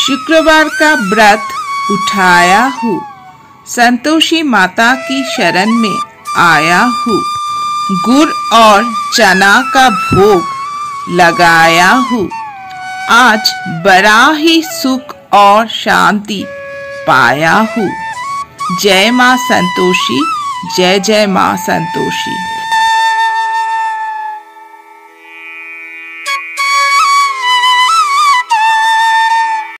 शुक्रवार का व्रत उठाया हूँ, संतोषी माता की शरण में आया हूँ। गुड़ और चना का भोग लगाया हूँ। आज बड़ा ही सुख और शांति पाया हूँ। जय माँ संतोषी, जय जय माँ संतोषी।